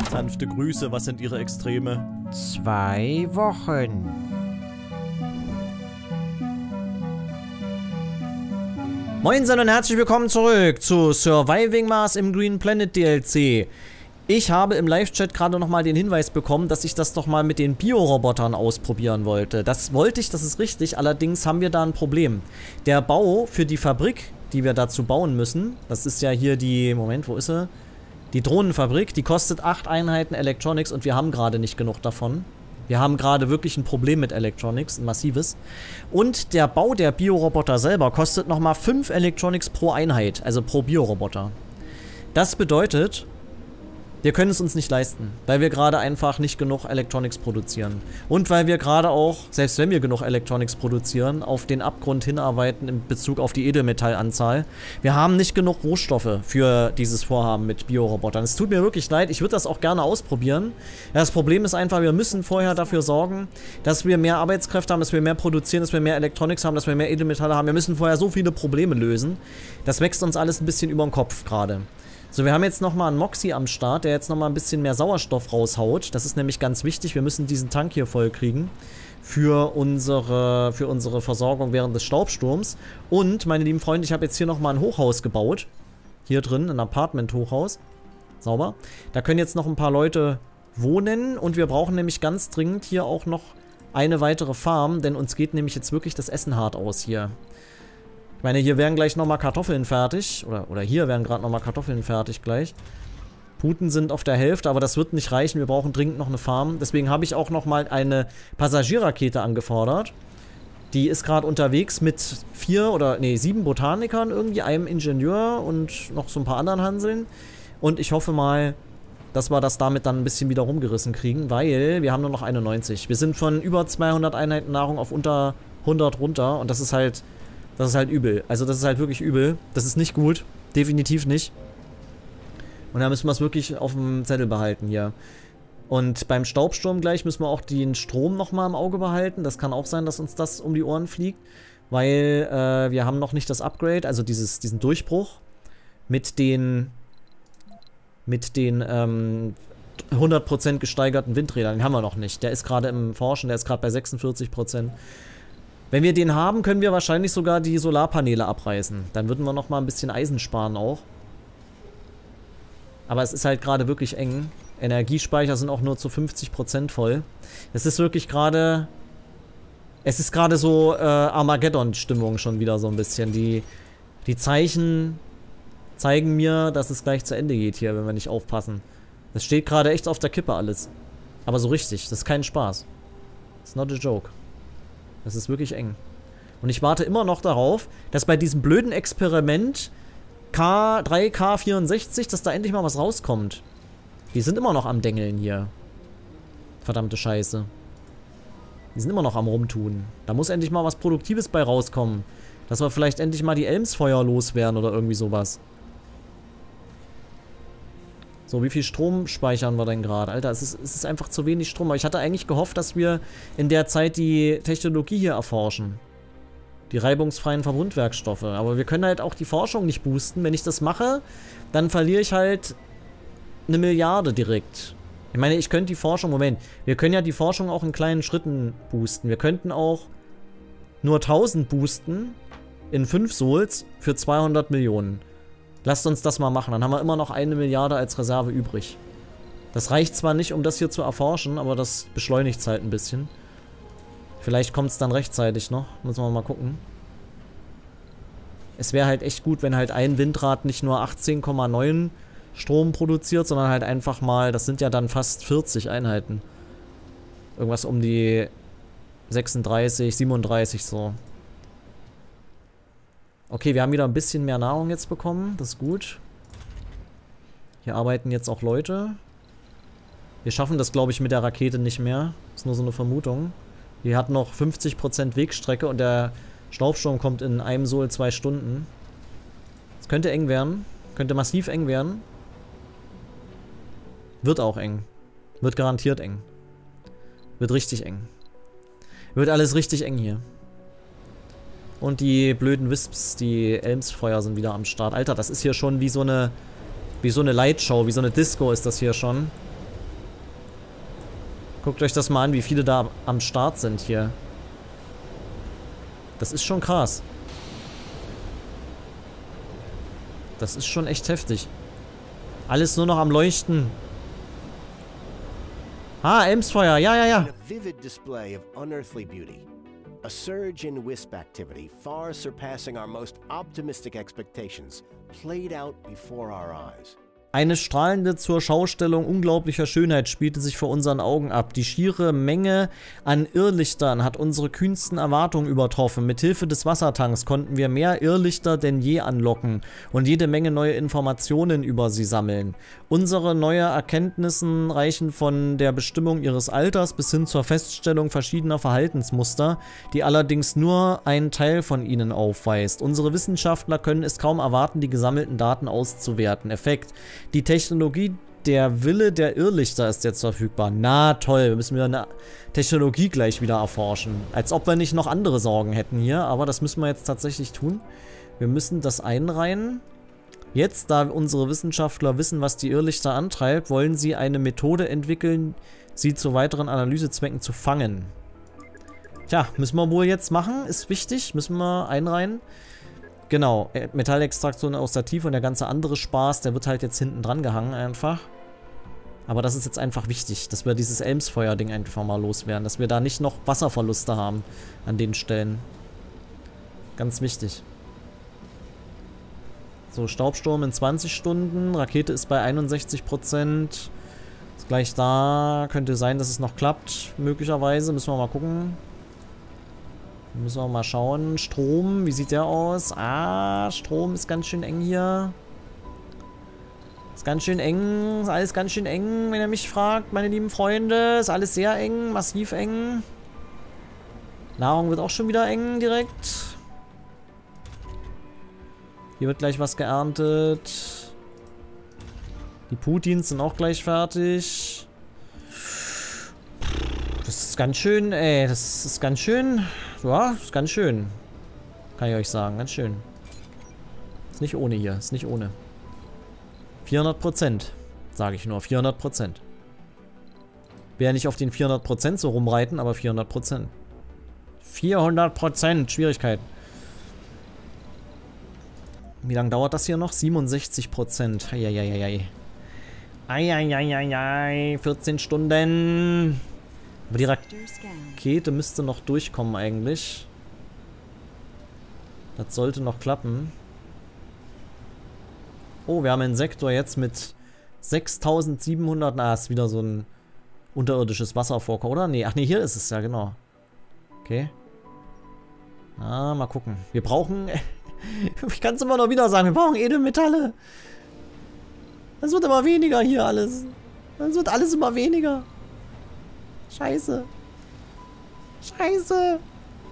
Sanfte Grüße, was sind Ihre Extreme? 2 Wochen. Moinsen und herzlich willkommen zurück zu Surviving Mars im Green Planet DLC. Ich habe im Live-Chat gerade nochmal den Hinweis bekommen, dass ich das doch mal mit den Biorobotern ausprobieren wollte. Das wollte ich, das ist richtig, allerdings haben wir da ein Problem. Der Bau für die Fabrik, die wir dazu bauen müssen, das ist ja hier die, Moment, wo ist sie? Die Drohnenfabrik, die kostet 8 Einheiten Electronics und wir haben gerade nicht genug davon. Wir haben gerade wirklich ein Problem mit Electronics, ein massives. Und der Bau der Bioroboter selber kostet nochmal 5 Electronics pro Einheit, also pro Bioroboter. Das bedeutet, wir können es uns nicht leisten, weil wir gerade einfach nicht genug Electronics produzieren. Und weil wir gerade auch, selbst wenn wir genug Electronics produzieren, auf den Abgrund hinarbeiten in Bezug auf die Edelmetallanzahl. Wir haben nicht genug Rohstoffe für dieses Vorhaben mit Biorobotern. Es tut mir wirklich leid, ich würde das auch gerne ausprobieren. Ja, das Problem ist einfach, wir müssen vorher dafür sorgen, dass wir mehr Arbeitskräfte haben, dass wir mehr produzieren, dass wir mehr Electronics haben, dass wir mehr Edelmetalle haben. Wir müssen vorher so viele Probleme lösen. Das wächst uns alles ein bisschen über den Kopf gerade. So, wir haben jetzt nochmal einen Moxie am Start, der jetzt nochmal ein bisschen mehr Sauerstoff raushaut. Das ist nämlich ganz wichtig. Wir müssen diesen Tank hier voll kriegen für unsere Versorgung während des Staubsturms. Und, meine lieben Freunde, ich habe jetzt hier nochmal ein Hochhaus gebaut. Hier drin, ein Apartment-Hochhaus. Sauber. Da können jetzt noch ein paar Leute wohnen. Und wir brauchen nämlich ganz dringend hier auch noch eine weitere Farm, denn uns geht nämlich jetzt wirklich das Essen hart aus hier. Ich meine, hier werden gleich nochmal Kartoffeln fertig. Oder hier werden gerade nochmal Kartoffeln fertig gleich. Puten sind auf der Hälfte, aber das wird nicht reichen. Wir brauchen dringend noch eine Farm. Deswegen habe ich auch nochmal eine Passagierrakete angefordert. Die ist gerade unterwegs mit 7 Botanikern irgendwie, einem Ingenieur und noch so ein paar anderen Hanseln. Und ich hoffe mal, dass wir das damit dann ein bisschen wieder rumgerissen kriegen, weil wir haben nur noch 91. Wir sind von über 200 Einheiten Nahrung auf unter 100 runter und das ist halt übel. Also das ist halt wirklich übel. Das ist nicht gut. Definitiv nicht. Und da müssen wir es wirklich auf dem Zettel behalten hier. Und beim Staubsturm gleich müssen wir auch den Strom nochmal im Auge behalten. Das kann auch sein, dass uns das um die Ohren fliegt. Weil wir haben noch nicht das Upgrade, also diesen Durchbruch mit den 100% gesteigerten Windrädern. Den haben wir noch nicht. Der ist gerade im Forschen, der ist gerade bei 46%. Wenn wir den haben, können wir wahrscheinlich sogar die Solarpaneele abreißen. Dann würden wir nochmal ein bisschen Eisen sparen auch. Aber es ist halt gerade wirklich eng. Energiespeicher sind auch nur zu 50% voll. Es ist wirklich gerade... Es ist gerade so Armageddon-Stimmung schon wieder so ein bisschen. Die Zeichen zeigen mir, dass es gleich zu Ende geht hier, wenn wir nicht aufpassen. Das steht gerade echt auf der Kippe alles. Aber so richtig. Das ist kein Spaß. It's not a joke. Das ist wirklich eng. Und ich warte immer noch darauf, dass bei diesem blöden Experiment K3K64, dass da endlich mal was rauskommt. Die sind immer noch am Dengeln hier. Verdammte Scheiße. Die sind immer noch am Rumtun. Da muss endlich mal was Produktives bei rauskommen. Dass wir vielleicht endlich mal die Elmsfeuer loswerden oder irgendwie sowas. So, wie viel Strom speichern wir denn gerade? Alter, es ist einfach zu wenig Strom. Aber ich hatte eigentlich gehofft, dass wir in der Zeit die Technologie hier erforschen. Die reibungsfreien Verbundwerkstoffe. Aber wir können halt auch die Forschung nicht boosten. Wenn ich das mache, dann verliere ich halt 1 Milliarde direkt. Ich meine, ich könnte die Forschung... Moment. Wir können ja die Forschung auch in kleinen Schritten boosten. Wir könnten auch nur 1000 boosten in 5 Souls für 200 Millionen. Lasst uns das mal machen, dann haben wir immer noch 1 Milliarde als Reserve übrig. Das reicht zwar nicht, um das hier zu erforschen, aber das beschleunigt es halt ein bisschen. Vielleicht kommt es dann rechtzeitig noch, müssen wir mal gucken. Es wäre halt echt gut, wenn halt ein Windrad nicht nur 18,9 Strom produziert, sondern halt einfach mal, das sind ja dann fast 40 Einheiten. Irgendwas um die 36, 37 so. Okay, wir haben wieder ein bisschen mehr Nahrung jetzt bekommen. Das ist gut. Hier arbeiten jetzt auch Leute. Wir schaffen das, glaube ich, mit der Rakete nicht mehr. Ist nur so eine Vermutung. Die hat noch 50% Wegstrecke und der Staubsturm kommt in einem Sol 2 Stunden. Es könnte eng werden. Könnte massiv eng werden. Wird auch eng. Wird garantiert eng. Wird richtig eng. Wird alles richtig eng hier. Und die blöden Wisps, die Elmsfeuer sind wieder am Start. Alter, das ist hier schon wie so eine Lightshow, wie so eine Disco ist das hier schon. Guckt euch das mal an, wie viele da am Start sind hier. Das ist schon krass. Das ist schon echt heftig. Alles nur noch am Leuchten. Ah, Elmsfeuer, ja, ja, ja. A vivid display of unearthly beauty. A surge in wisp activity far surpassing our most optimistic expectations played out before our eyes. Eine strahlende Zurschaustellung unglaublicher Schönheit spielte sich vor unseren Augen ab. Die schiere Menge an Irrlichtern hat unsere kühnsten Erwartungen übertroffen. Mithilfe des Wassertanks konnten wir mehr Irrlichter denn je anlocken und jede Menge neue Informationen über sie sammeln. Unsere neue Erkenntnissen reichen von der Bestimmung ihres Alters bis hin zur Feststellung verschiedener Verhaltensmuster, die allerdings nur einen Teil von ihnen aufweist. Unsere Wissenschaftler können es kaum erwarten, die gesammelten Daten auszuwerten. Effekt: Die Technologie, der Wille der Irrlichter ist jetzt verfügbar. Na toll, wir müssen wieder eine Technologie gleich wieder erforschen. Als ob wir nicht noch andere Sorgen hätten hier, aber das müssen wir jetzt tatsächlich tun. Wir müssen das einreihen. Jetzt, da unsere Wissenschaftler wissen, was die Irrlichter antreibt, wollen sie eine Methode entwickeln, sie zu weiteren Analysezwecken zu fangen. Tja, müssen wir wohl jetzt machen, ist wichtig, müssen wir einreihen. Genau, Metallextraktion aus der Tiefe und der ganze andere Spaß, der wird halt jetzt hinten dran gehangen einfach. Aber das ist jetzt einfach wichtig, dass wir dieses Elmsfeuer-Ding einfach mal loswerden, dass wir da nicht noch Wasserverluste haben an den Stellen. Ganz wichtig. So, Staubsturm in 20 Stunden, Rakete ist bei 61%. Ist gleich da, könnte sein, dass es noch klappt, möglicherweise, müssen wir mal gucken. Müssen wir mal schauen. Strom, wie sieht der aus? Ah, Strom ist ganz schön eng hier. Ist ganz schön eng. Ist alles ganz schön eng, wenn ihr mich fragt, meine lieben Freunde. Ist alles sehr eng, massiv eng. Nahrung wird auch schon wieder eng direkt. Hier wird gleich was geerntet. Die Putins sind auch gleich fertig. Das ist ganz schön, ey. Das ist ganz schön. Ja, ist ganz schön. Kann ich euch sagen, ganz schön. Ist nicht ohne hier, ist nicht ohne. 400%, sage ich nur, 400%. Wäre nicht auf den 400% so rumreiten, aber 400%. 400% Schwierigkeit. Wie lange dauert das hier noch? 67%. Eieieiei. Eieieiei. 14 Stunden. Aber die Rakete müsste noch durchkommen eigentlich. Das sollte noch klappen. Oh, wir haben einen Sektor jetzt mit 6700. Na, ist wieder so ein unterirdisches Wasservorkommen, oder? Nee, ach nee, hier ist es ja, genau. Okay. Na, mal gucken. Wir brauchen... Ich kann es immer noch wieder sagen, wir brauchen Edelmetalle. Das wird immer weniger hier alles. Das wird alles immer weniger. Scheiße. Scheiße.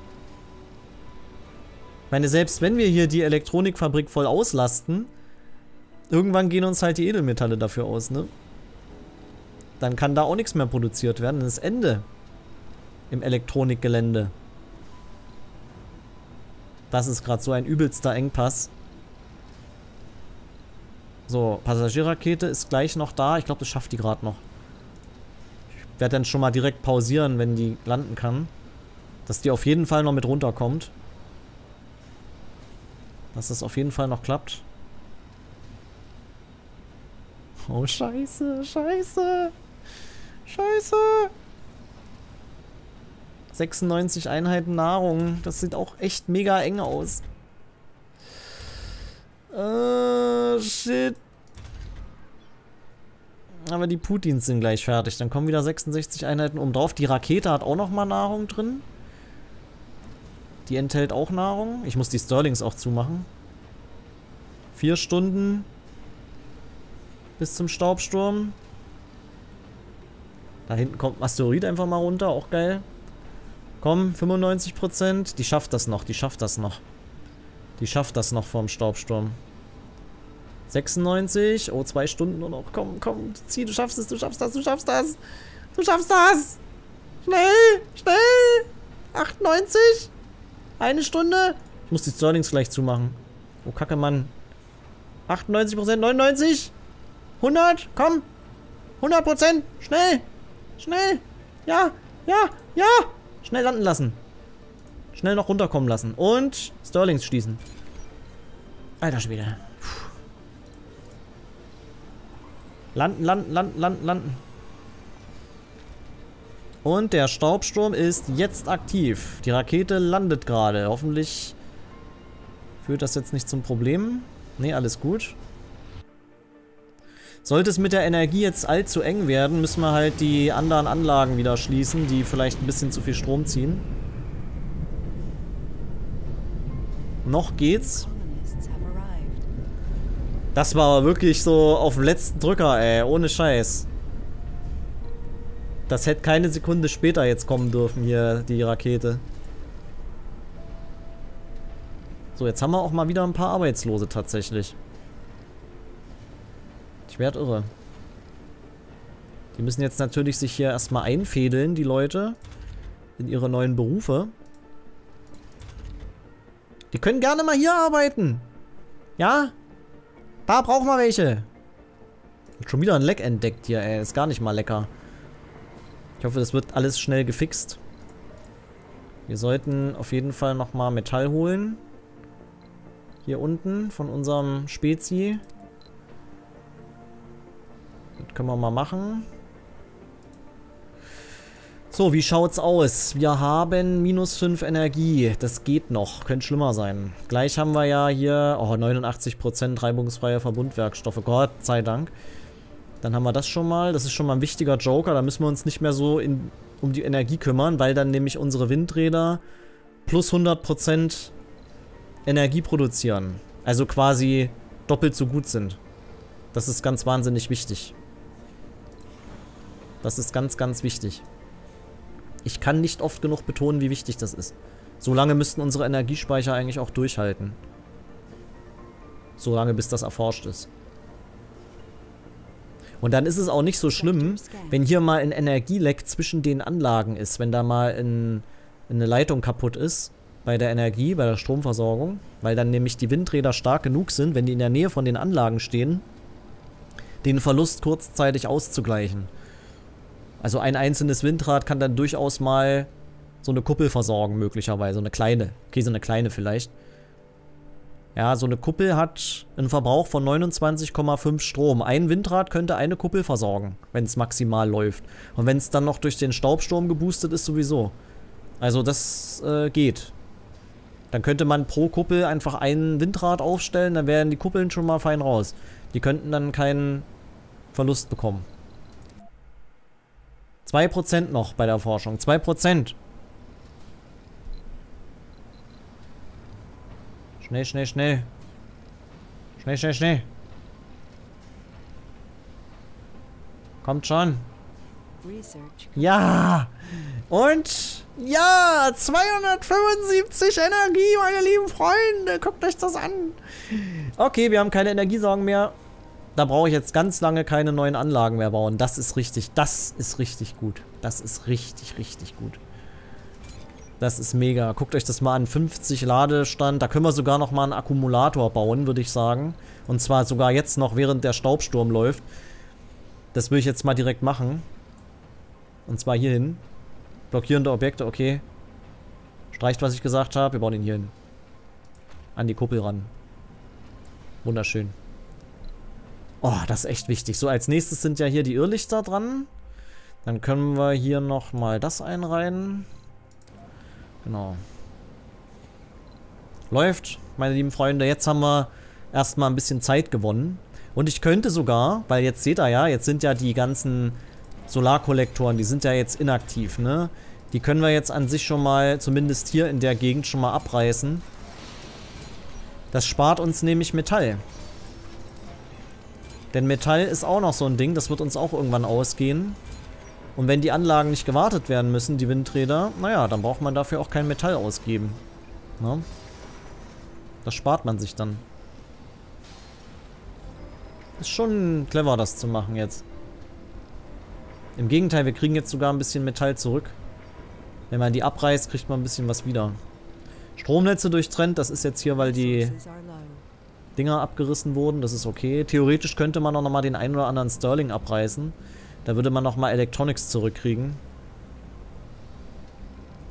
Ich meine, selbst wenn wir hier die Elektronikfabrik voll auslasten, irgendwann gehen uns halt die Edelmetalle dafür aus, ne? Dann kann da auch nichts mehr produziert werden. Das ist Ende im Elektronikgelände. Das ist gerade so ein übelster Engpass. So, Passagierrakete ist gleich noch da. Ich glaube, das schafft die gerade noch. Ich werde dann schon mal direkt pausieren, wenn die landen kann. Dass die auf jeden Fall noch mit runterkommt. Dass das auf jeden Fall noch klappt. Oh, scheiße, scheiße. Scheiße. 96 Einheiten Nahrung. Das sieht auch echt mega eng aus. Shit. Aber die Putins sind gleich fertig. Dann kommen wieder 66 Einheiten oben drauf. Die Rakete hat auch nochmal Nahrung drin. Die enthält auch Nahrung. Ich muss die Sterlings auch zumachen. 4 Stunden. Bis zum Staubsturm. Da hinten kommt ein Asteroid einfach mal runter. Auch geil. Komm, 95%. Die schafft das noch. Die schafft das noch. Die schafft das noch vorm Staubsturm. 96. Oh, 2 Stunden nur noch. Komm, komm. Zieh, du schaffst es. Du schaffst das. Du schaffst das. Du schaffst das. Schnell. Schnell. 98. 1 Stunde. Ich muss die Sterlings gleich zumachen. Oh, Kacke, Mann. 98%. 99. 100. Komm. 100%. Schnell. Schnell. Ja, ja, ja. Schnell landen lassen. Schnell noch runterkommen lassen. Und Sterlings schließen. Alter Schwede. Puh. Landen, landen, landen, landen, landen. Und der Staubsturm ist jetzt aktiv. Die Rakete landet gerade. Hoffentlich führt das jetzt nicht zum Problem. Ne, alles gut. Sollte es mit der Energie jetzt allzu eng werden, müssen wir halt die anderen Anlagen wieder schließen, die vielleicht ein bisschen zu viel Strom ziehen. Noch geht's. Das war aber wirklich so auf dem letzten Drücker, ey. Ohne Scheiß. Das hätte keine Sekunde später jetzt kommen dürfen, hier, die Rakete. So, jetzt haben wir auch mal wieder ein paar Arbeitslose tatsächlich. Ich werde irre. Die müssen jetzt natürlich sich hier erstmal einfädeln, die Leute. In ihre neuen Berufe. Die können gerne mal hier arbeiten. Ja? Da brauchen wir welche. Schon wieder ein Leck entdeckt hier, ey. Ist gar nicht mal lecker. Ich hoffe, das wird alles schnell gefixt. Wir sollten auf jeden Fall nochmal Metall holen. Hier unten von unserem Spezi. Das können wir mal machen. So, wie schaut's aus? Wir haben -5 Energie. Das geht noch. Könnte schlimmer sein. Gleich haben wir ja hier 89% reibungsfreie Verbundwerkstoffe. Gott sei Dank. Dann haben wir das schon mal. Das ist schon mal ein wichtiger Joker. Da müssen wir uns nicht mehr so um die Energie kümmern, weil dann nämlich unsere Windräder plus 100% Energie produzieren. Also quasi doppelt so gut sind. Das ist ganz wahnsinnig wichtig. Das ist ganz, ganz wichtig. Ich kann nicht oft genug betonen, wie wichtig das ist. So lange müssten unsere Energiespeicher eigentlich auch durchhalten. So lange, bis das erforscht ist. Und dann ist es auch nicht so schlimm, wenn hier mal ein Energieleck zwischen den Anlagen ist. Wenn da mal eine Leitung kaputt ist bei der Energie, bei der Stromversorgung. Weil dann nämlich die Windräder stark genug sind, wenn die in der Nähe von den Anlagen stehen, den Verlust kurzzeitig auszugleichen. Also ein einzelnes Windrad kann dann durchaus mal so eine Kuppel versorgen, möglicherweise. So eine kleine. Okay, so eine kleine vielleicht. Ja, so eine Kuppel hat einen Verbrauch von 29,5 Strom. Ein Windrad könnte eine Kuppel versorgen, wenn es maximal läuft. Und wenn es dann noch durch den Staubsturm geboostet ist, sowieso. Also das geht. Dann könnte man pro Kuppel einfach ein Windrad aufstellen, dann wären die Kuppeln schon mal fein raus. Die könnten dann keinen Verlust bekommen. 2% noch bei der Forschung. 2%. Schnell, schnell, schnell. Schnell, schnell, schnell. Kommt schon. Ja. Und ja, 275 Energie, meine lieben Freunde. Guckt euch das an. Okay, wir haben keine Energiesorgen mehr. Da brauche ich jetzt ganz lange keine neuen Anlagen mehr bauen. Das ist richtig gut. Das ist richtig, richtig gut. Das ist mega. Guckt euch das mal an. 50 Ladestand. Da können wir sogar noch mal einen Akkumulator bauen, würde ich sagen. Und zwar sogar jetzt noch, während der Staubsturm läuft. Das will ich jetzt mal direkt machen. Und zwar hier hin. Blockierende Objekte, okay. Streicht, was ich gesagt habe. Wir bauen ihn hier hin. An die Kuppel ran. Wunderschön. Oh, das ist echt wichtig. So, als nächstes sind ja hier die Irrlichter dran. Dann können wir hier nochmal das einreihen. Genau. Läuft, meine lieben Freunde. Jetzt haben wir erstmal ein bisschen Zeit gewonnen. Und ich könnte sogar, weil jetzt seht ihr ja, jetzt sind ja die ganzen Solarkollektoren, die sind ja jetzt inaktiv, ne? Die können wir jetzt an sich schon mal, zumindest hier in der Gegend, schon mal abreißen. Das spart uns nämlich Metall. Denn Metall ist auch noch so ein Ding, das wird uns auch irgendwann ausgehen. Und wenn die Anlagen nicht gewartet werden müssen, die Windräder, naja, dann braucht man dafür auch kein Metall ausgeben. Ne? Das spart man sich dann. Ist schon clever, das zu machen jetzt. Im Gegenteil, wir kriegen jetzt sogar ein bisschen Metall zurück. Wenn man die abreißt, kriegt man ein bisschen was wieder. Stromnetze durchtrennt, das ist jetzt hier, weil die Dinger abgerissen wurden. Das ist okay. Theoretisch könnte man auch nochmal den einen oder anderen Sterling abreißen. Da würde man nochmal Electronics zurückkriegen.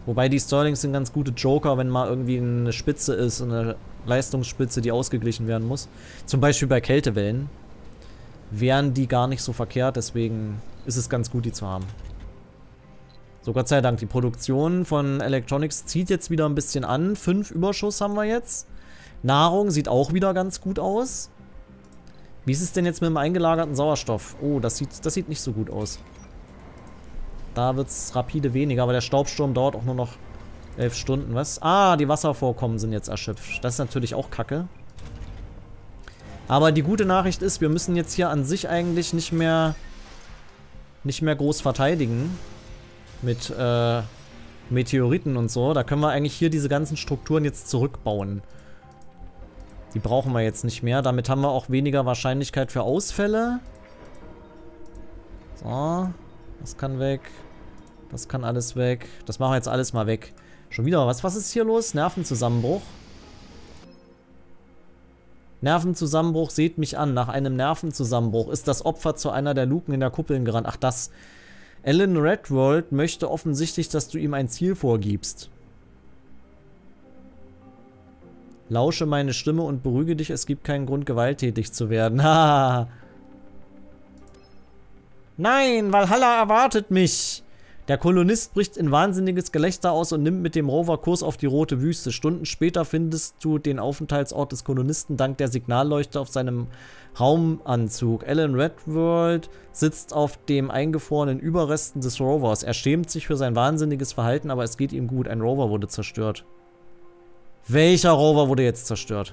Wobei die Stirlings sind ganz gute Joker, wenn mal irgendwie eine Spitze ist, eine Leistungsspitze, die ausgeglichen werden muss. Zum Beispiel bei Kältewellen wären die gar nicht so verkehrt, deswegen ist es ganz gut, die zu haben. So, Gott sei Dank, die Produktion von Electronics zieht jetzt wieder ein bisschen an. 5 Überschuss haben wir jetzt. Nahrung sieht auch wieder ganz gut aus. Wie ist es denn jetzt mit dem eingelagerten Sauerstoff? Oh, das sieht nicht so gut aus. Da wird es rapide weniger, aber der Staubsturm dauert auch nur noch 11 Stunden. Was? Ah, die Wasservorkommen sind jetzt erschöpft. Das ist natürlich auch kacke. Aber die gute Nachricht ist, wir müssen jetzt hier an sich eigentlich nicht mehr groß verteidigen. Mit Meteoriten und so. Da können wir eigentlich hier diese ganzen Strukturen jetzt zurückbauen. Die brauchen wir jetzt nicht mehr. Damit haben wir auch weniger Wahrscheinlichkeit für Ausfälle. So. Das kann weg. Das kann alles weg. Das machen wir jetzt alles mal weg. Schon wieder was? Was ist hier los? Nervenzusammenbruch. Nervenzusammenbruch, seht mich an. Nach einem Nervenzusammenbruch ist das Opfer zu einer der Luken in der Kuppeln gerannt. Ach, das. Alan Redworld möchte offensichtlich, dass du ihm ein Ziel vorgibst. Lausche meine Stimme und beruhige dich, es gibt keinen Grund, gewalttätig zu werden. Haha. Nein, Valhalla erwartet mich. Der Kolonist bricht in wahnsinniges Gelächter aus und nimmt mit dem Rover Kurs auf die Rote Wüste. Stunden später findest du den Aufenthaltsort des Kolonisten dank der Signalleuchte auf seinem Raumanzug. Alan Redworld sitzt auf dem eingefrorenen Überresten des Rovers. Er schämt sich für sein wahnsinniges Verhalten, aber es geht ihm gut. Ein Rover wurde zerstört. Welcher Rover wurde jetzt zerstört?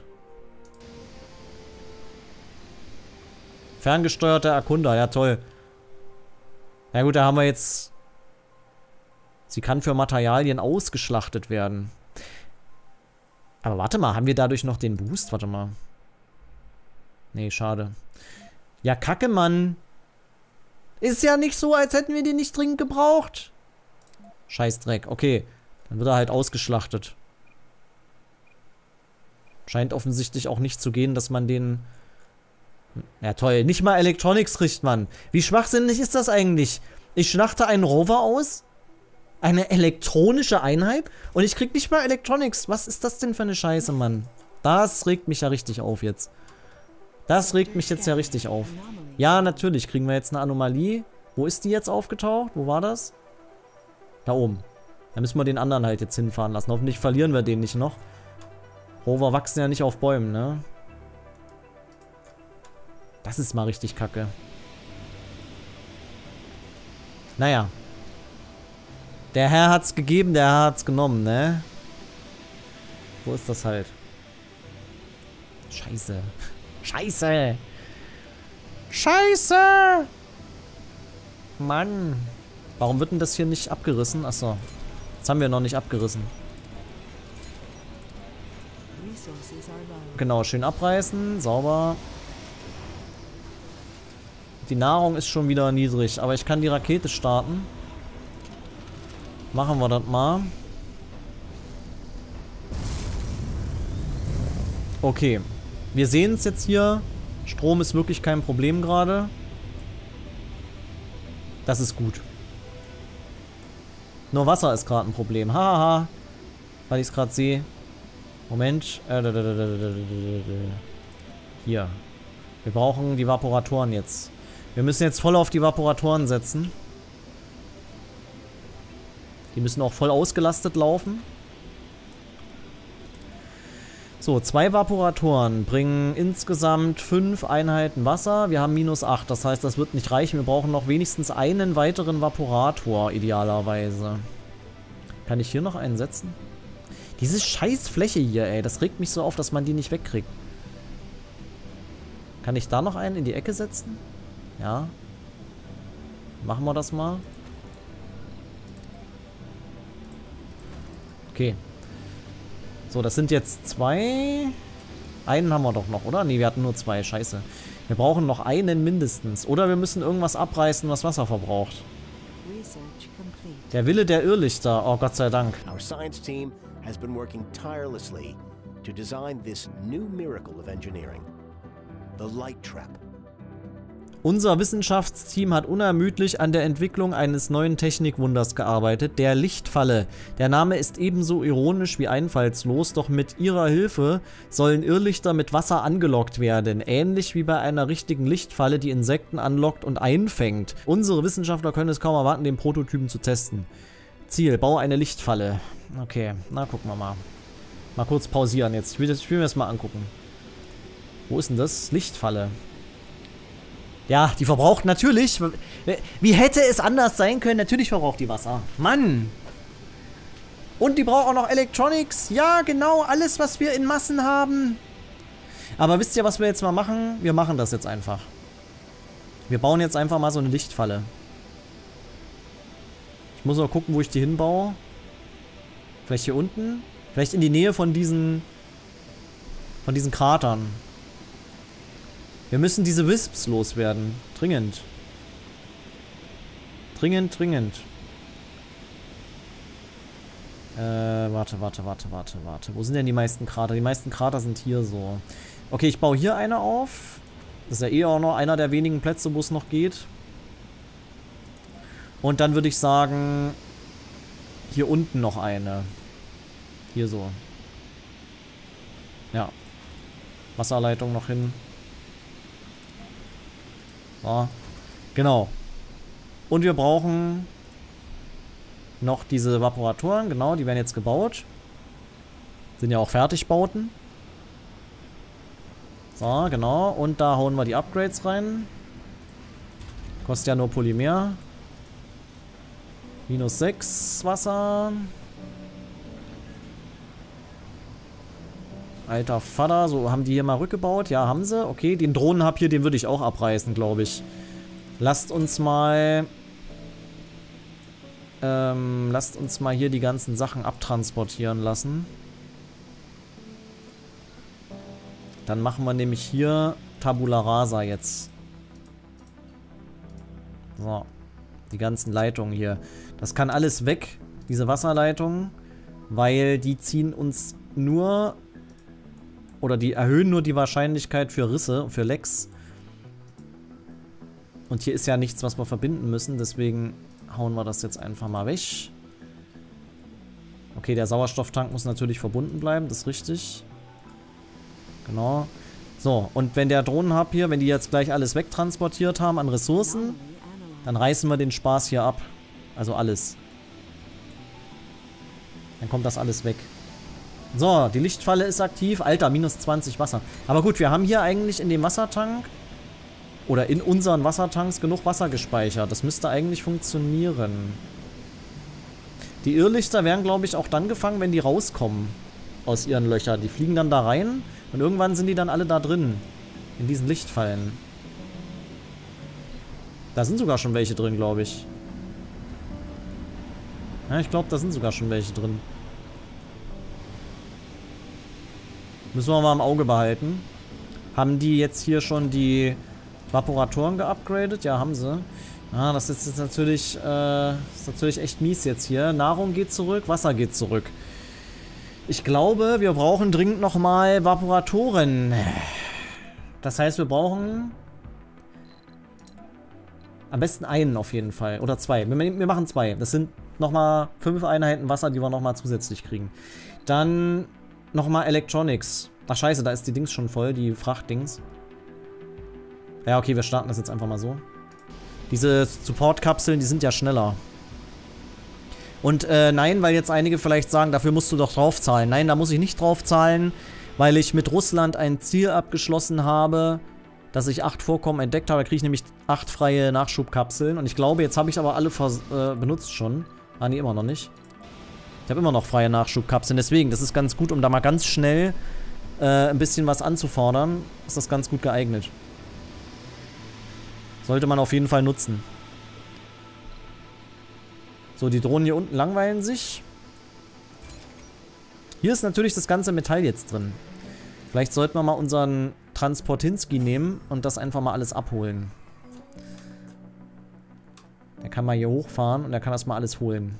Ferngesteuerter Erkunder, ja toll. Ja gut, da haben wir jetzt... Sie kann für Materialien ausgeschlachtet werden. Aber warte mal, haben wir dadurch noch den Boost? Warte mal. Nee, schade. Ja, kacke, Mann. Ist ja nicht so, als hätten wir den nicht dringend gebraucht. Scheißdreck. Okay, dann wird er halt ausgeschlachtet. Scheint offensichtlich auch nicht zu gehen, dass man den... Ja, toll. Nicht mal Electronics kriegt man. Wie schwachsinnig ist das eigentlich? Ich schlachte einen Rover aus? Eine elektronische Einheit? Und ich krieg nicht mal Electronics. Was ist das denn für eine Scheiße, Mann? Das regt mich ja richtig auf jetzt. Das regt mich jetzt ja richtig auf. Ja, natürlich kriegen wir jetzt eine Anomalie. Wo ist die jetzt aufgetaucht? Wo war das? Da oben. Da müssen wir den anderen halt jetzt hinfahren lassen. Hoffentlich verlieren wir den nicht noch. Rover wachsen ja nicht auf Bäumen, ne? Das ist mal richtig kacke. Naja. Der Herr hat's gegeben, der Herr hat's genommen, ne? Wo ist das halt? Scheiße. Scheiße. Scheiße! Mann. Warum wird denn das hier nicht abgerissen? Achso. Das haben wir noch nicht abgerissen. Genau, schön abreißen. Sauber. Die Nahrung ist schon wieder niedrig, aber ich kann die Rakete starten. Machen wir das mal. Okay. Wir sehen es jetzt hier. Strom ist wirklich kein Problem gerade. Das ist gut. Nur Wasser ist gerade ein Problem. Haha. Weil ich es gerade sehe. Moment. Hier. Wir brauchen die Vaporatoren jetzt. Wir müssen jetzt voll auf die Vaporatoren setzen. Die müssen auch voll ausgelastet laufen. So, 2 Vaporatoren bringen insgesamt 5 Einheiten Wasser. Wir haben -8, das heißt, das wird nicht reichen. Wir brauchen noch wenigstens einen weiteren Vaporator, idealerweise. Kann ich hier noch einen setzen? Diese scheiß Fläche hier, ey, das regt mich so auf, dass man die nicht wegkriegt. Kann ich da noch einen in die Ecke setzen? Ja. Machen wir das mal. Okay. So, das sind jetzt 2. Einen haben wir doch noch, oder? Ne, wir hatten nur 2. Scheiße. Wir brauchen noch einen mindestens. Oder wir müssen irgendwas abreißen, was Wasser verbraucht. Der Wille der Irrlichter. Oh, Gott sei Dank. Our science team has been working tirelessly to design this new miracle of engineering. The light trap. Unser Wissenschaftsteam hat unermüdlich an der Entwicklung eines neuen Technikwunders gearbeitet, der Lichtfalle. Der Name ist ebenso ironisch wie einfallslos, doch mit ihrer Hilfe sollen Irrlichter mit Wasser angelockt werden, ähnlich wie bei einer richtigen Lichtfalle, die Insekten anlockt und einfängt. Unsere Wissenschaftler können es kaum erwarten, den Prototypen zu testen. Ziel, baue eine Lichtfalle. Okay, na gucken wir mal. Mal kurz pausieren jetzt. Ich will mir das mal angucken. Wo ist denn das? Lichtfalle. Ja, die verbraucht natürlich. Wie hätte es anders sein können? Natürlich verbraucht die Wasser. Mann! Und die braucht auch noch Electronics. Ja, genau. Alles, was wir in Massen haben. Aber wisst ihr, was wir jetzt mal machen? Wir machen das jetzt einfach. Wir bauen jetzt einfach mal so eine Lichtfalle. Ich muss noch gucken, wo ich die hinbaue. Vielleicht hier unten? Vielleicht in die Nähe von diesen Kratern. Wir müssen diese Wisps loswerden. Dringend. Dringend, dringend. Warte. Wo sind denn die meisten Krater? Die meisten Krater sind hier so. Okay, ich baue hier eine auf. Das ist ja eh auch noch einer der wenigen Plätze, wo es noch geht. Und dann würde ich sagen, hier unten noch eine. Hier so. Ja. Wasserleitung noch hin. So. Genau. Und wir brauchen noch diese Vaporatoren. Genau, die werden jetzt gebaut. Sind ja auch Fertigbauten. So, genau. Und da hauen wir die Upgrades rein. Kostet ja nur Polymer. -6 Wasser. Alter Vater, so haben die hier mal rückgebaut? Ja, haben sie. Okay, den Drohnenhub hier, den würde ich auch abreißen, glaube ich. Lasst uns mal hier die ganzen Sachen abtransportieren lassen. Dann machen wir nämlich hier Tabula Rasa jetzt. So. Die ganzen Leitungen hier. Das kann alles weg, diese Wasserleitungen, weil die ziehen uns nur... Oder die erhöhen nur die Wahrscheinlichkeit für Risse, für Lecks. Und hier ist ja nichts, was wir verbinden müssen. Deswegen hauen wir das jetzt einfach mal weg. Okay, der Sauerstofftank muss natürlich verbunden bleiben. Das ist richtig. Genau. So, und wenn der Drohnenhub hier, wenn die jetzt gleich alles wegtransportiert haben an Ressourcen, dann reißen wir den Spaß hier ab. Also alles. Dann kommt das alles weg. So, die Lichtfalle ist aktiv. Alter, -20 Wasser. Aber gut, wir haben hier eigentlich in dem Wassertank oder in unseren Wassertanks genug Wasser gespeichert. Das müsste eigentlich funktionieren. Die Irrlichter werden, glaube ich, auch dann gefangen, wenn die rauskommen aus ihren Löchern. Die fliegen dann da rein und irgendwann sind die dann alle da drin. In diesen Lichtfallen. Da sind sogar schon welche drin, glaube ich. Ja, ich glaube, da sind sogar schon welche drin. Müssen wir mal im Auge behalten. Haben die jetzt hier schon die Vaporatoren geupgradet? Ja, haben sie. Ah, das ist jetzt natürlich, echt mies jetzt hier. Nahrung geht zurück, Wasser geht zurück. Ich glaube, wir brauchen dringend nochmal Vaporatoren. Das heißt, wir brauchen am besten einen auf jeden Fall. Oder zwei. Wir machen zwei. Das sind nochmal 5 Einheiten Wasser, die wir nochmal zusätzlich kriegen. Dann nochmal Electronics. Ach scheiße, da ist die Dings schon voll, die Frachtdings. Ja, okay, wir starten das jetzt einfach mal so. Diese Support-Kapseln, die sind ja schneller. Und nein, weil jetzt einige vielleicht sagen, dafür musst du doch draufzahlen. Nein, da muss ich nicht draufzahlen, weil ich mit Russland ein Ziel abgeschlossen habe, dass ich 8 Vorkommen entdeckt habe. Da kriege ich nämlich 8 freie Nachschubkapseln. Und ich glaube, jetzt habe ich aber alle benutzt schon. Ah, nee, immer noch nicht. Ich habe immer noch freie Nachschubkapseln. Deswegen, das ist ganz gut, um da mal ganz schnell ein bisschen was anzufordern. Ist das ganz gut geeignet. Sollte man auf jeden Fall nutzen. So, die Drohnen hier unten langweilen sich. Hier ist natürlich das ganze Metall jetzt drin. Vielleicht sollten wir mal unseren Transportinski nehmen und das einfach mal alles abholen. Der kann mal hier hochfahren und der kann das mal alles holen.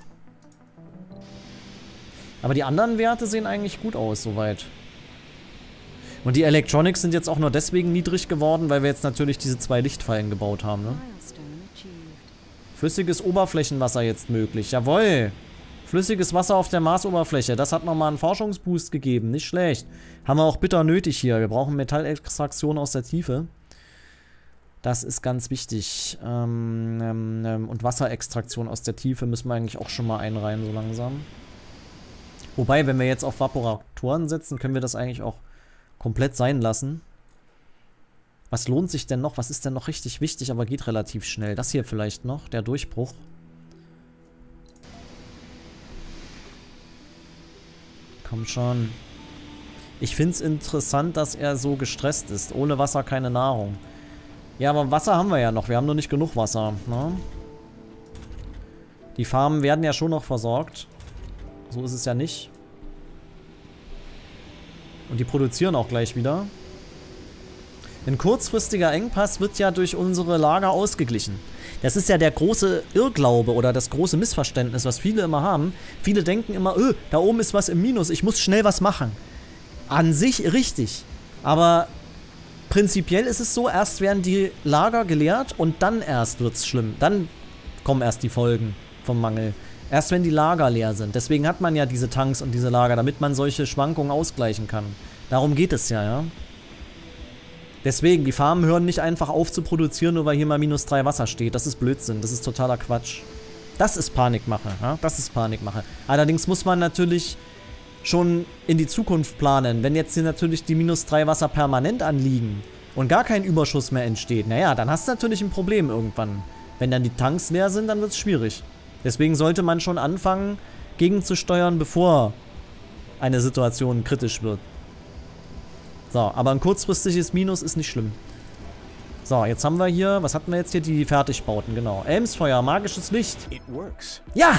Aber die anderen Werte sehen eigentlich gut aus, soweit. Und die Electronics sind jetzt auch nur deswegen niedrig geworden, weil wir jetzt natürlich diese 2 Lichtfallen gebaut haben, ne? Flüssiges Oberflächenwasser jetzt möglich. Jawohl. Flüssiges Wasser auf der Marsoberfläche. Das hat nochmal einen Forschungsboost gegeben. Nicht schlecht. Haben wir auch bitter nötig hier. Wir brauchen Metallextraktion aus der Tiefe. Das ist ganz wichtig. Und Wasserextraktion aus der Tiefe müssen wir eigentlich auch schon mal einreihen, so langsam. Wobei, wenn wir jetzt auf Vaporatoren setzen, können wir das eigentlich auch komplett sein lassen. Was lohnt sich denn noch? Was ist denn noch richtig wichtig, aber geht relativ schnell? Das hier vielleicht noch, der Durchbruch. Komm schon. Ich finde es interessant, dass er so gestresst ist. Ohne Wasser keine Nahrung. Ja, aber Wasser haben wir ja noch. Wir haben nur nicht genug Wasser, ne? Die Farmen werden ja schon noch versorgt. So ist es ja nicht. Und die produzieren auch gleich wieder. Ein kurzfristiger Engpass wird ja durch unsere Lager ausgeglichen. Das ist ja der große Irrglaube oder das große Missverständnis, was viele immer haben. Viele denken immer, da oben ist was im Minus, ich muss schnell was machen. An sich richtig. Aber prinzipiell ist es so, erst werden die Lager geleert und dann erst wird es schlimm. Dann kommen erst die Folgen vom Mangel. Erst wenn die Lager leer sind. Deswegen hat man ja diese Tanks und diese Lager, damit man solche Schwankungen ausgleichen kann. Darum geht es ja, ja. Deswegen, die Farmen hören nicht einfach auf zu produzieren, nur weil hier mal -3 Wasser steht. Das ist Blödsinn, das ist totaler Quatsch. Das ist Panikmache, ja? Das ist Panikmache. Allerdings muss man natürlich schon in die Zukunft planen. Wenn jetzt hier natürlich die -3 Wasser permanent anliegen und gar kein Überschuss mehr entsteht, naja, dann hast du natürlich ein Problem irgendwann. Wenn dann die Tanks leer sind, dann wird es schwierig. Deswegen sollte man schon anfangen, gegenzusteuern, bevor eine Situation kritisch wird. So, aber ein kurzfristiges Minus ist nicht schlimm. So, jetzt haben wir hier, was hatten wir jetzt hier? Die Fertigbauten, genau. Elmsfeuer, magisches Licht. Ja!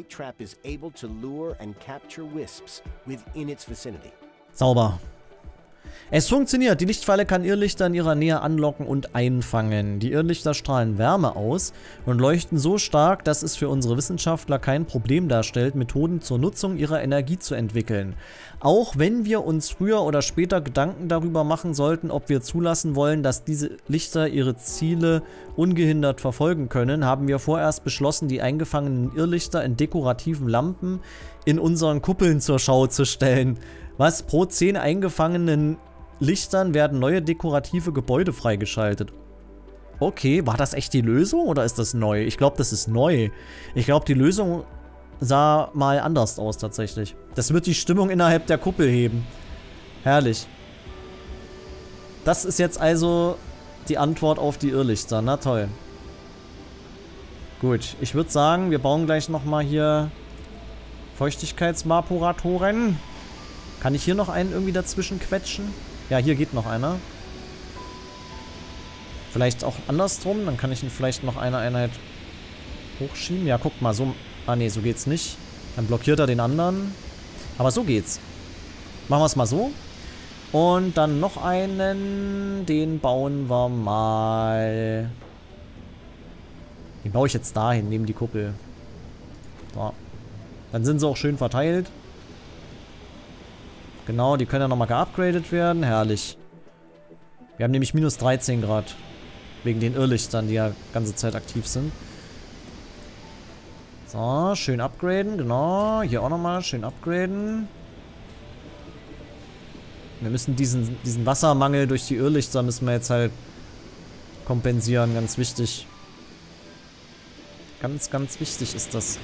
Sauber. Es funktioniert. Die Lichtfalle kann Irrlichter in ihrer Nähe anlocken und einfangen. Die Irrlichter strahlen Wärme aus und leuchten so stark, dass es für unsere Wissenschaftler kein Problem darstellt, Methoden zur Nutzung ihrer Energie zu entwickeln. Auch wenn wir uns früher oder später Gedanken darüber machen sollten, ob wir zulassen wollen, dass diese Lichter ihre Ziele ungehindert verfolgen können, haben wir vorerst beschlossen, die eingefangenen Irrlichter in dekorativen Lampen in unseren Kuppeln zur Schau zu stellen. Was? Pro 10 eingefangenen Lichtern werden neue dekorative Gebäude freigeschaltet. Okay, war das echt die Lösung oder ist das neu? Ich glaube, das ist neu. Ich glaube, die Lösung sah mal anders aus tatsächlich. Das wird die Stimmung innerhalb der Kuppel heben. Herrlich. Das ist jetzt also die Antwort auf die Irrlichter. Na toll. Gut, ich würde sagen, wir bauen gleich nochmal hier Feuchtigkeitsvaporatoren. Kann ich hier noch einen irgendwie dazwischen quetschen? Ja, hier geht noch einer. Vielleicht auch andersrum. Dann kann ich ihn vielleicht noch eine Einheit hochschieben. Ja, guck mal, so... Ah, nee, so geht's nicht. Dann blockiert er den anderen. Aber so geht's. Machen wir es mal so. Und dann noch einen. Den bauen wir mal... Den baue ich jetzt dahin, neben die Kuppel. So. Dann sind sie auch schön verteilt. Genau, die können ja nochmal geupgradet werden. Herrlich. Wir haben nämlich -13 Grad. Wegen den Irrlichtern, die ja ganze Zeit aktiv sind. So, schön upgraden. Genau, hier auch nochmal schön upgraden. Wir müssen diesen Wassermangel durch die Irrlichter müssen wir jetzt halt kompensieren. Ganz wichtig. Ganz, ganz wichtig ist das.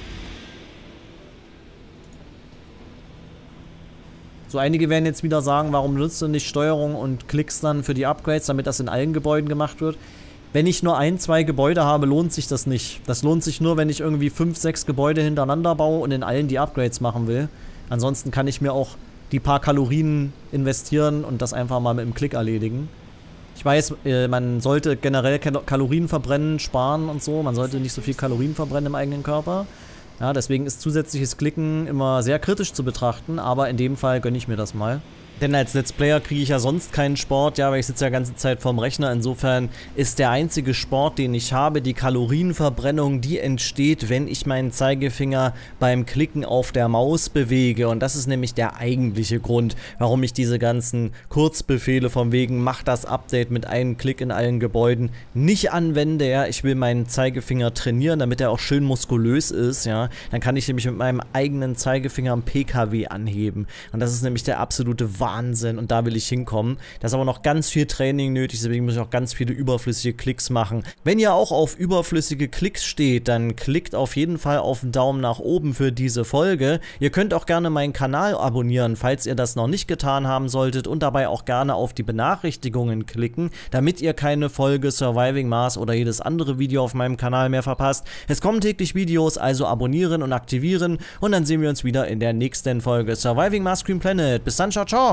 So, einige werden jetzt wieder sagen, warum nutzt du nicht Steuerung und Klicks dann für die Upgrades, damit das in allen Gebäuden gemacht wird. Wenn ich nur 1, 2 Gebäude habe, lohnt sich das nicht. Das lohnt sich nur, wenn ich irgendwie 5, 6 Gebäude hintereinander baue und in allen die Upgrades machen will. Ansonsten kann ich mir auch die paar Kalorien investieren und das einfach mal mit dem Klick erledigen. Ich weiß, man sollte generell Kalorien verbrennen, sparen und so. Man sollte nicht so viel Kalorien verbrennen im eigenen Körper. Ja, deswegen ist zusätzliches Klicken immer sehr kritisch zu betrachten, aber in dem Fall gönne ich mir das mal. Denn als Let's Player kriege ich ja sonst keinen Sport, ja, weil ich sitze ja die ganze Zeit vorm Rechner. Insofern ist der einzige Sport, den ich habe, die Kalorienverbrennung, die entsteht, wenn ich meinen Zeigefinger beim Klicken auf der Maus bewege. Und das ist nämlich der eigentliche Grund, warum ich diese ganzen Kurzbefehle von wegen mach das Update mit einem Klick in allen Gebäuden nicht anwende. Ja, ich will meinen Zeigefinger trainieren, damit er auch schön muskulös ist. Ja, dann kann ich nämlich mit meinem eigenen Zeigefinger einen PKW anheben. Und das ist nämlich der absolute Wahnsinn und da will ich hinkommen. Da ist aber noch ganz viel Training nötig, deswegen muss ich auch ganz viele überflüssige Klicks machen. Wenn ihr auch auf überflüssige Klicks steht, dann klickt auf jeden Fall auf den Daumen nach oben für diese Folge. Ihr könnt auch gerne meinen Kanal abonnieren, falls ihr das noch nicht getan haben solltet und dabei auch gerne auf die Benachrichtigungen klicken, damit ihr keine Folge Surviving Mars oder jedes andere Video auf meinem Kanal mehr verpasst. Es kommen täglich Videos, also abonnieren und aktivieren und dann sehen wir uns wieder in der nächsten Folge Surviving Mars Green Planet. Bis dann, ciao, ciao!